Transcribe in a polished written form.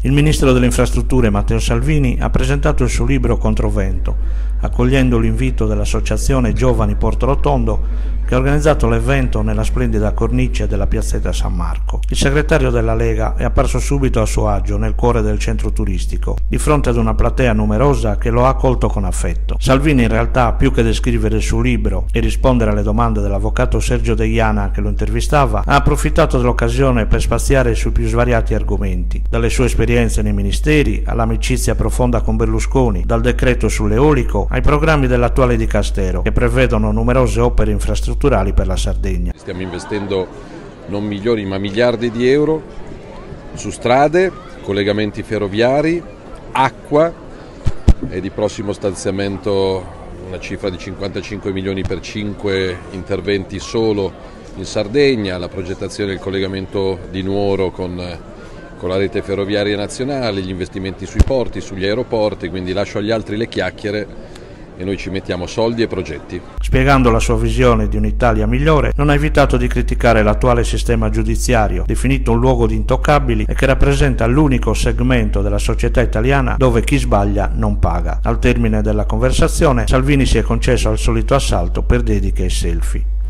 Il ministro delle infrastrutture Matteo Salvini ha presentato il suo libro Controvento, accogliendo l'invito dell'associazione Giovani Porto Rotondo che ha organizzato l'evento nella splendida cornice della piazzetta San Marco. Il segretario della Lega è apparso subito a suo agio nel cuore del centro turistico, di fronte ad una platea numerosa che lo ha accolto con affetto. Salvini in realtà, più che descrivere il suo libro e rispondere alle domande dell'avvocato Sergio Deiana che lo intervistava, ha approfittato dell'occasione per spaziare sui più svariati argomenti, dalle sue esperienze nei ministeri all'amicizia profonda con Berlusconi, dal decreto sull'eolico ai programmi dell'attuale Dicastero che prevedono numerose opere infrastrutturali per la Sardegna. Stiamo investendo non milioni ma miliardi di euro su strade, collegamenti ferroviari, acqua e di prossimo stanziamento una cifra di 55 milioni per 5 interventi solo in Sardegna, la progettazione del collegamento di Nuoro con la rete ferroviaria nazionale, gli investimenti sui porti, sugli aeroporti, quindi lascio agli altri le chiacchiere e noi ci mettiamo soldi e progetti. Spiegando la sua visione di un'Italia migliore, non ha evitato di criticare l'attuale sistema giudiziario, definito un luogo di intoccabili e che rappresenta l'unico segmento della società italiana dove chi sbaglia non paga. Al termine della conversazione, Salvini si è concesso al solito assalto per dediche e selfie.